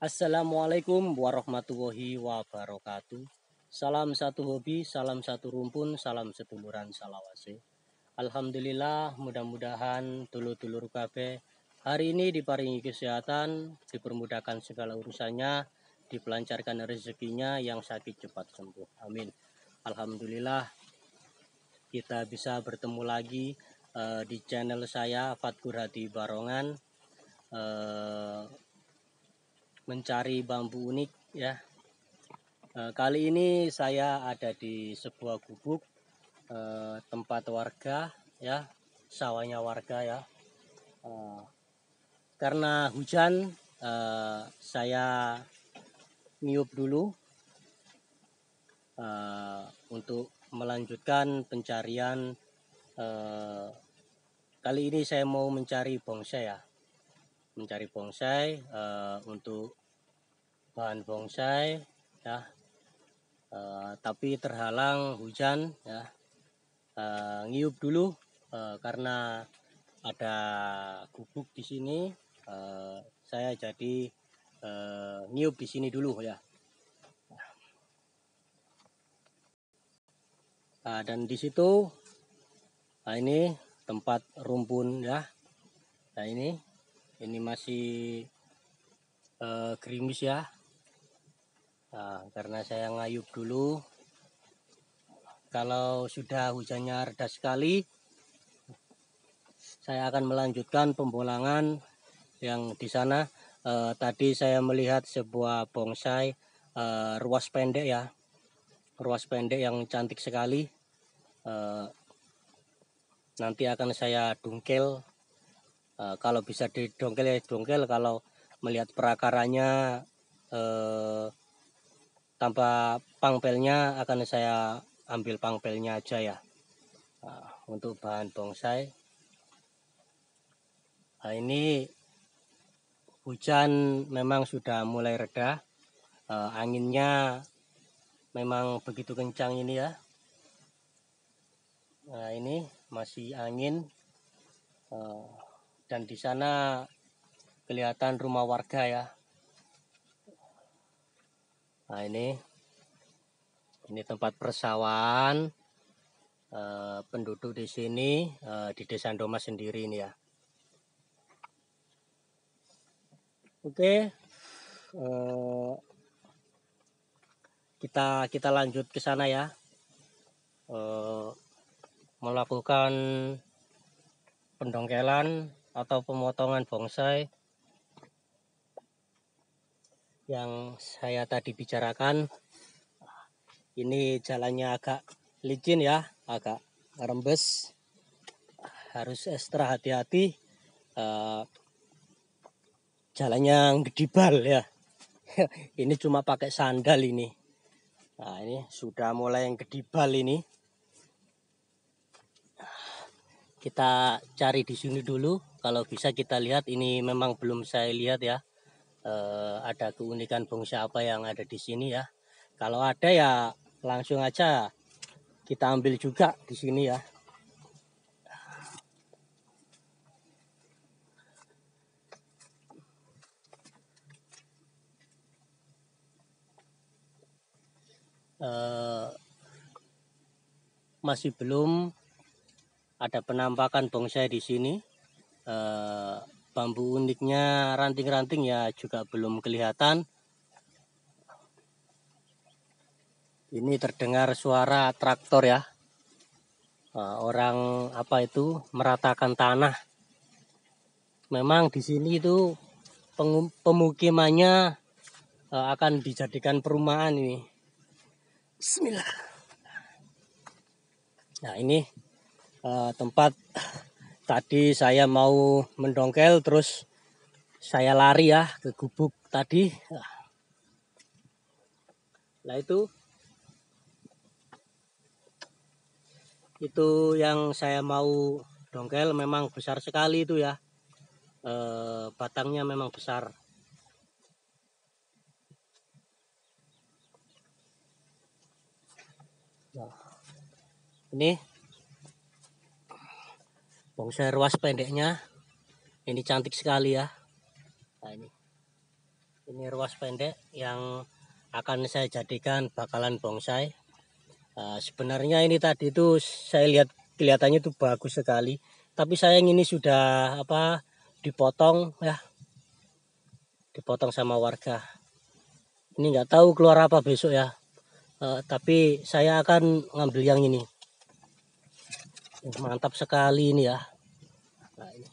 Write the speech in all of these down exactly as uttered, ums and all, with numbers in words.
Assalamualaikum warahmatullahi wabarakatuh. Salam satu hobi, salam satu rumpun, salam seduluran salawase. Alhamdulillah, mudah-mudahan dulur-dulur kabeh hari ini diparingi kesehatan, dipermudahkan segala urusannya, dipelancarkan rezekinya, yang sakit cepat sembuh. Amin. Alhamdulillah kita bisa bertemu lagi uh, di channel saya Fatkur Hadi Barongan. Uh, mencari bambu unik ya. E, kali ini saya ada di sebuah gubuk e, tempat warga ya, sawahnya warga ya. E, karena hujan e, saya niup dulu e, untuk melanjutkan pencarian. E, kali ini saya mau mencari bonsai ya, mencari bonsai e, untuk bahan bonsai ya, uh, tapi terhalang hujan ya. Uh, ngiup dulu uh, karena ada gubuk di sini, uh, saya jadi uh, ngiup di sini dulu ya. Uh, dan di situ nah ini tempat rumpun ya. Nah ini ini masih uh, gerimis ya. Nah, karena saya ngayup dulu. Kalau sudah hujannya reda sekali, saya akan melanjutkan pembolangan yang di sana. Eh, tadi saya melihat sebuah bonsai eh, ruas pendek ya, ruas pendek yang cantik sekali. Eh, nanti akan saya dongkel. Eh, kalau bisa didongkel ya dongkel. Kalau melihat perakaranya eh, tanpa pangpelnya akan saya ambil pangpelnya aja ya. Nah, untuk bahan bonsai. Nah, ini hujan memang sudah mulai reda. Uh, anginnya memang begitu kencang ini ya. Nah ini masih angin. Uh, dan di sana kelihatan rumah warga ya. Nah ini, ini tempat persawahan uh, penduduk di sini uh, di Desa Ndoma sendiri ini ya. Oke, uh, kita kita lanjut ke sana ya. Uh, melakukan pendongkelan atau pemotongan bonsai yang saya tadi bicarakan. Ini jalannya agak licin ya, agak rembes, harus ekstra hati-hati. Uh, jalannya gedibal ya. Ini cuma pakai sandal ini. Nah ini sudah mulai yang gedibal ini. Kita cari di sini dulu. Kalau bisa kita lihat, ini memang belum saya lihat ya. Uh, ada keunikan bonsai apa yang ada di sini ya. Kalau ada ya langsung aja kita ambil juga di sini ya. Uh, masih belum ada penampakan bonsai di sini. Uh, bambu uniknya, ranting-ranting ya juga belum kelihatan. Ini terdengar suara traktor ya. Uh, orang apa itu meratakan tanah. Memang di sini itu pemukimannya uh, akan dijadikan perumahan ini. Bismillah. Nah ini uh, tempat tadi saya mau mendongkel, terus saya lari ya ke gubuk tadi. Nah itu itu yang saya mau dongkel memang besar sekali itu ya. E, batangnya memang besar. Nah, ini bonsai ruas pendeknya, ini cantik sekali ya. Nah ini Ini ruas pendek yang akan saya jadikan bakalan bonsai. Uh, sebenarnya ini tadi itu saya lihat kelihatannya itu bagus sekali, tapi sayang ini sudah apa dipotong ya, dipotong sama warga. Ini nggak tahu keluar apa besok ya, uh, tapi saya akan ngambil yang ini. Uh, mantap sekali ini ya. Nah, ini.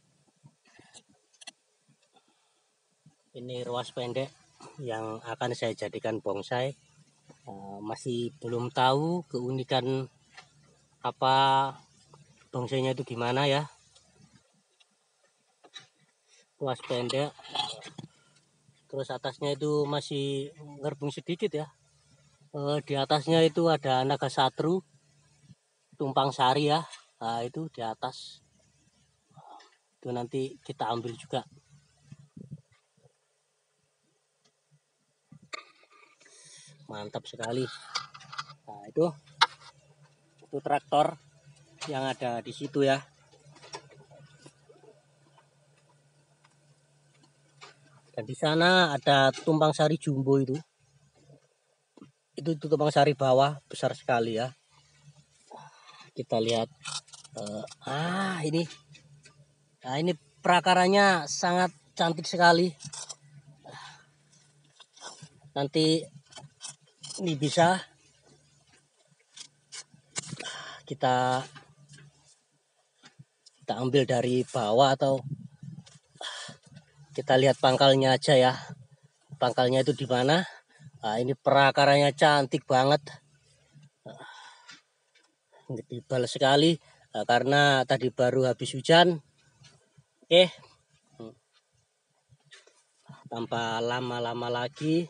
Ini ruas pendek yang akan saya jadikan bonsai. Uh, masih belum tahu keunikan apa bongsainya itu gimana ya. Ruas pendek, terus atasnya itu masih ngerbung sedikit ya. Uh, di atasnya itu ada naga satru, tumpang sari ya. Nah, itu di atas. Itu nanti kita ambil juga. Mantap sekali. Nah, itu itu traktor yang ada di situ ya. Dan di sana ada tumpang sari jumbo itu. Itu, itu tumpang sari bawah besar sekali ya. Kita lihat. Uh, ah ini. Nah, ini prakaranya sangat cantik sekali. Nanti ini bisa kita kita ambil dari bawah atau kita lihat pangkalnya aja ya. Pangkalnya itu di mana? Nah, ini prakaranya cantik banget. Tebal sekali karena tadi baru habis hujan. Oke. Tanpa lama-lama lagi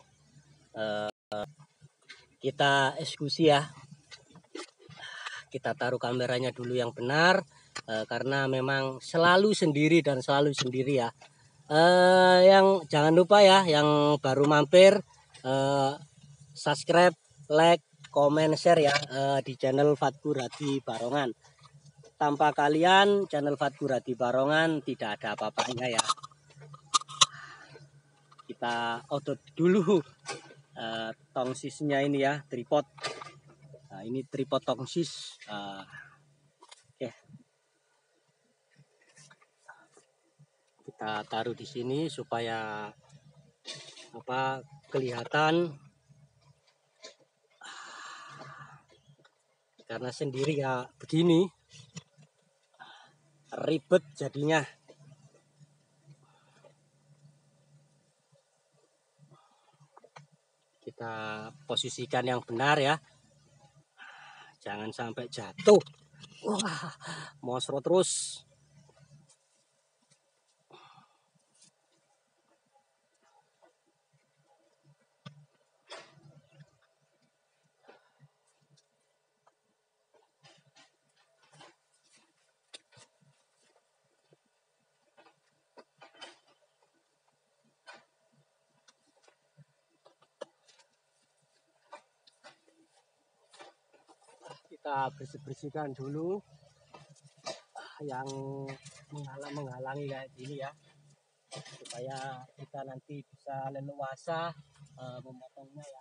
kita eksekusi ya. Kita taruh kameranya dulu yang benar, eh, karena memang selalu sendiri dan selalu sendiri ya. Eh, yang jangan lupa ya, yang baru mampir eh, subscribe, like, komen, share ya eh, di channel Fatku Radi Barongan. Tanpa kalian channel Fatku Radi Barongan tidak ada apa-apanya ya. Kita odot dulu eh, tongsisnya ini ya, tripod. Nah, ini tripod tongsis. Uh, Oke. Okay. Kita taruh di sini supaya apa kelihatan, karena sendiri ya begini ribet jadinya. Kita posisikan yang benar ya, jangan sampai jatuh. Wah, mosro terus. Kita bersih-bersihkan dulu yang menghalang-menghalangi kayak gini ya, supaya kita nanti bisa leluasa uh, memotongnya ya.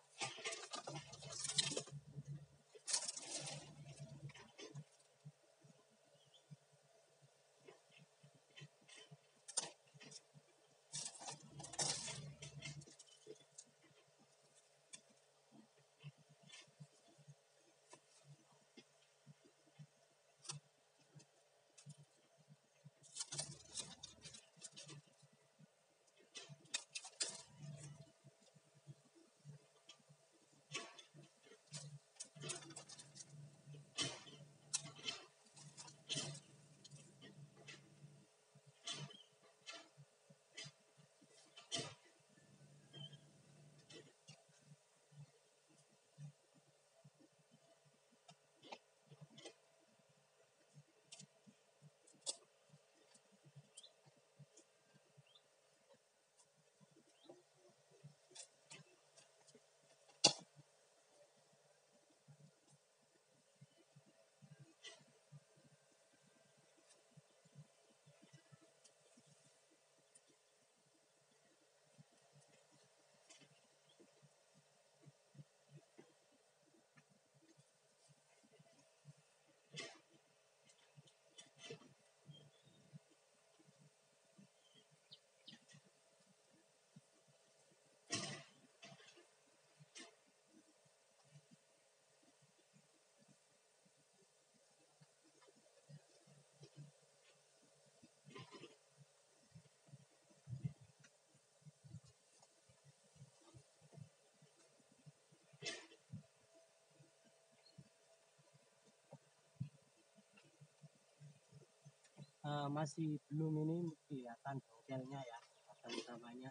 uh, masih belum ini kelihatan bongkelnya ya, batang utamanya.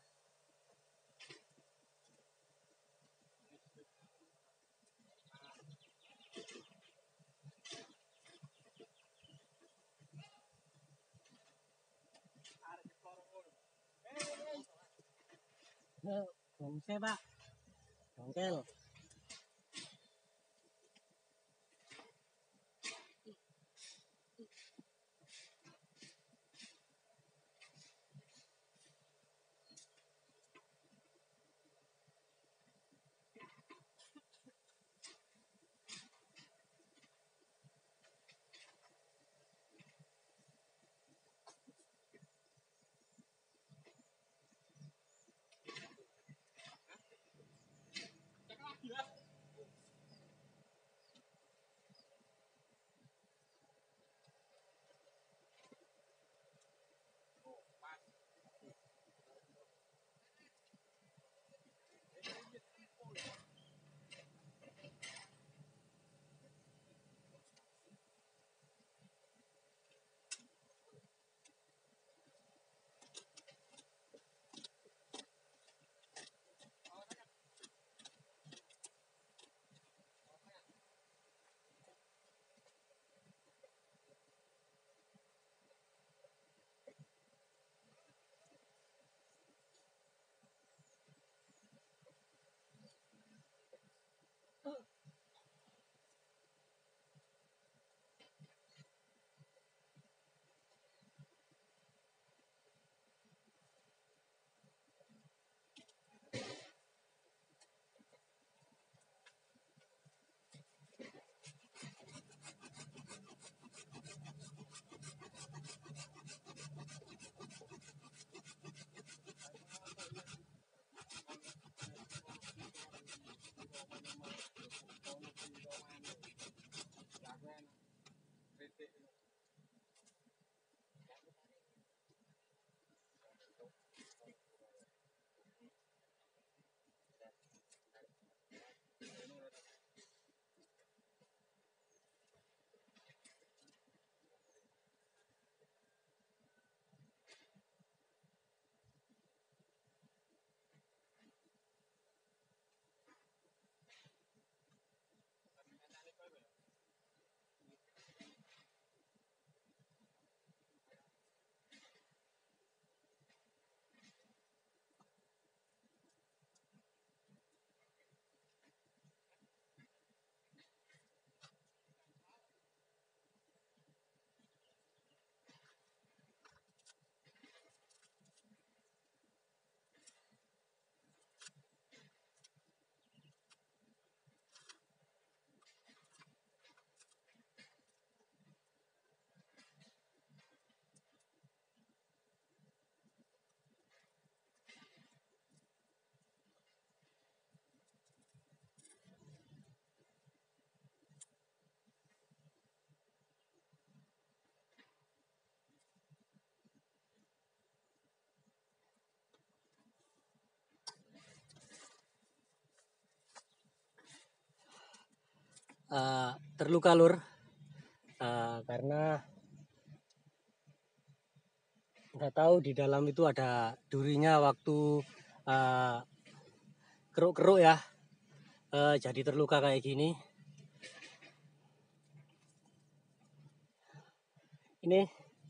Bongkel Pak, bongkel. Uh, terluka lur, uh, karena nggak tahu di dalam itu ada durinya waktu uh, keruk-keruk ya, uh, jadi terluka kayak gini. Ini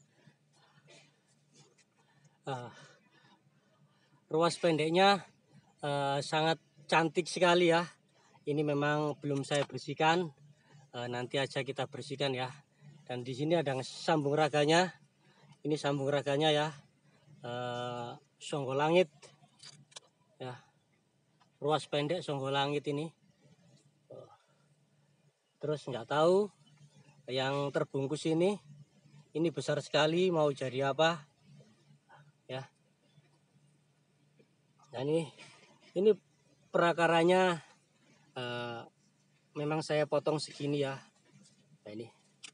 uh, ruas pendeknya uh, sangat cantik sekali ya. Ini memang belum saya bersihkan, uh, nanti aja kita bersihkan ya. Dan di sini ada sambung raganya. Ini sambung raganya ya, uh, Songgolangit ya, ruas pendek Songgolangit ini. Terus nggak tahu yang terbungkus ini, ini besar sekali, mau jadi apa ya. Nah ini, ini perakaranya uh, memang saya potong segini ya. Nah ini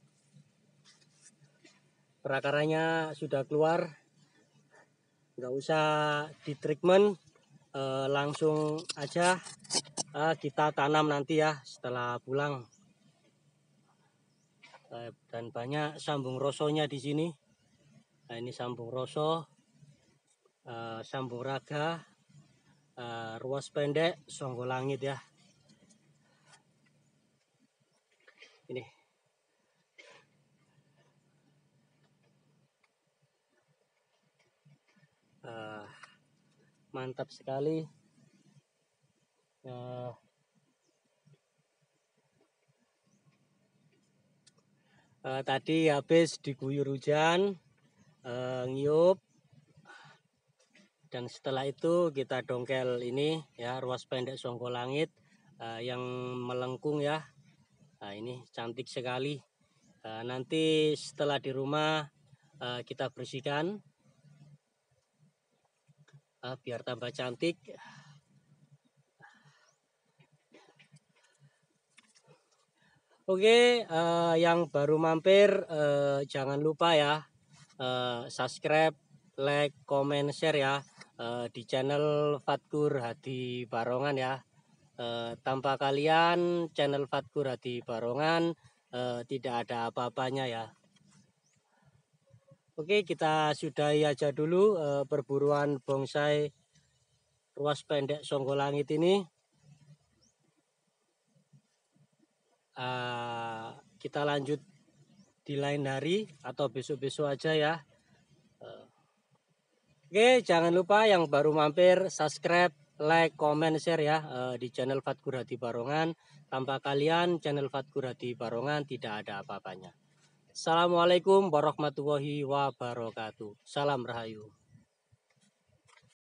perakaranya sudah keluar, nggak usah di treatment, uh, langsung aja uh, kita tanam nanti ya setelah pulang. Uh, dan banyak sambung rosonya di sini. Nah, ini sambung roso, uh, sambung raga, uh, ruas pendek, songgo langit ya. Ini uh, mantap sekali. Uh, uh, tadi habis diguyur hujan, uh, ngiup, dan setelah itu kita dongkel ini ya, ruas pendek songgo langit uh, yang melengkung ya. Nah, ini cantik sekali. Uh, nanti setelah di rumah uh, kita bersihkan uh, biar tambah cantik. Oke, uh, yang baru mampir uh, jangan lupa ya uh, subscribe, like, comment, share ya uh, di channel Fatkur Hadi Barongan ya. Uh, tanpa kalian channel Fatkur Hadi Barongan uh, tidak ada apa-apanya ya. Oke, kita sudahi aja dulu uh, perburuan bonsai ruas pendek songgo langit ini. Uh, kita lanjut di lain hari atau besok-besok aja ya. Uh, Oke, jangan lupa yang baru mampir subscribe, like, comment, share ya uh, di channel Fatkur Hadi Barongan. Tanpa kalian channel Fatkur Hadi Barongan tidak ada apa-apanya. Assalamualaikum warahmatullahi wabarakatuh. Salam Rahayu.